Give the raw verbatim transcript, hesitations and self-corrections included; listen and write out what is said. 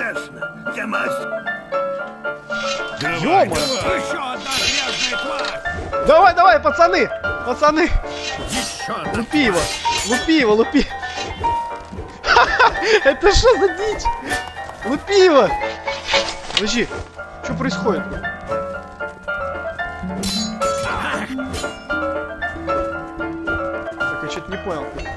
Конечно, я мастер. Ё-моё! Еще одна грязная тварь! Давай, давай, пацаны! Пацаны! Еще одна Лупи его! Лупи его, лупи! Это что за дичь? Лупи его! Подожди, что происходит? Так, я что-то не понял.